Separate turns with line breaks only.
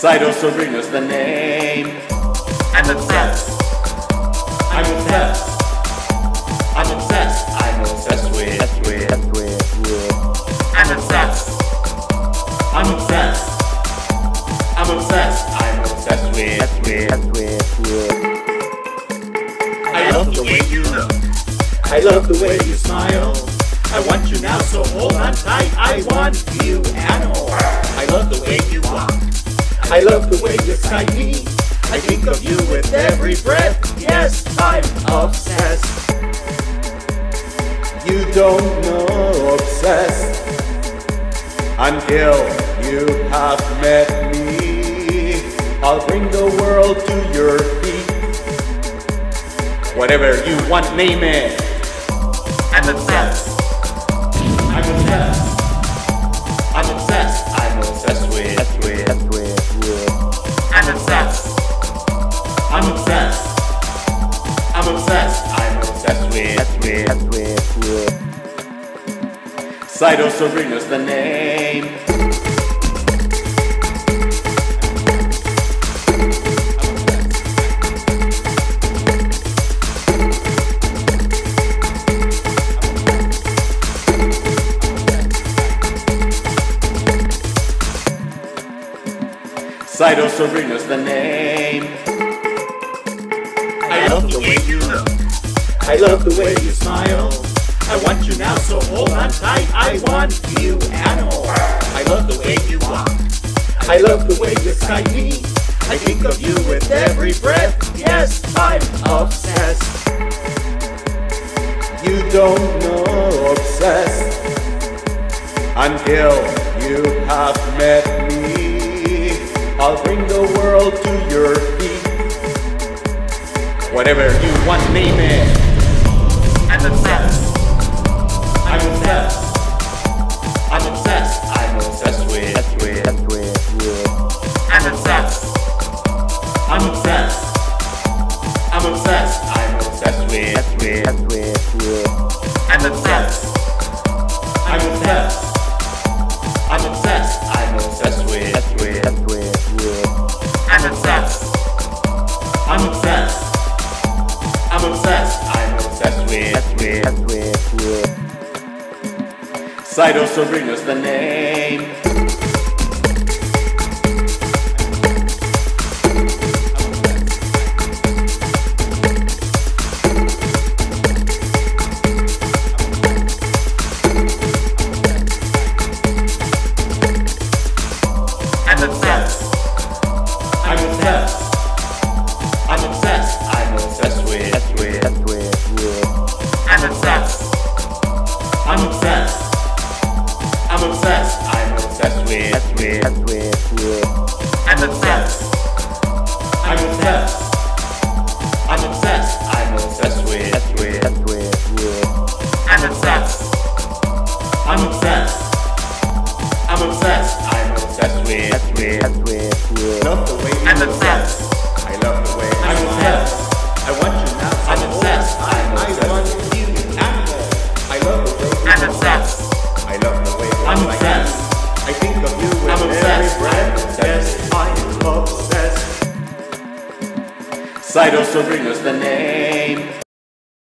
Sidow Sobrino's the name. I'm obsessed. I'm obsessed. I'm obsessed. I'm obsessed with. I'm obsessed. I'm obsessed. I'm obsessed. I'm obsessed with. I love the way you look. I love the way you smile. I want you now, so hold on tight. I want you and more. I love the way you walk. I love the way you excite me. I think of you with every breath. Yes, I'm obsessed. You don't know obsessed until you have met me. I'll bring the world to your feet. Whatever you want, name it. I'm obsessed. I'm obsessed. I'm obsessed. I'm obsessed with. I'm obsessed. I'm obsessed. I'm obsessed. I'm obsessed with. Sidow Sobrino's the name. Sidow Sobrino's the name. I love the way you look. I love the way you smile. I want you now, so hold on tight. I want you and more. I love the way you walk. I love the way you excite me. I think of you with every breath. Yes, I'm obsessed. You don't know obsessed until you have met me. I'll bring the world to your feet. Whatever you want, name it. I'm obsessed. I'm obsessed. I'm obsessed. I'm obsessed with. I'm obsessed. I'm obsessed. I'm obsessed. I'm obsessed with. I'm obsessed. I'm obsessed. I'm obsessed. I'm obsessed with. I'm obsessed. I'm obsessed. I'm obsessed. I'm obsessed with. Sidow Sobrino's the name. I'm obsessed. I'm obsessed. I'm obsessed. I'm obsessed with. I'm obsessed. I'm obsessed. I'm obsessed. I'm obsessed with. I'm obsessed. I'm obsessed. I'm obsessed. I'm obsessed with. I'm obsessed. I'm obsessed. I'm obsessed. I'm obsessed with. Love the way you. I'm obsessed. I love the way I'm obsessed. I want you now. I'm obsessed. I want you and more. I love the way I'm obsessed. I love the way I'm obsessed. I think of you with every breath. Yes, I'm obsessed. Sidow Sobrino's the name.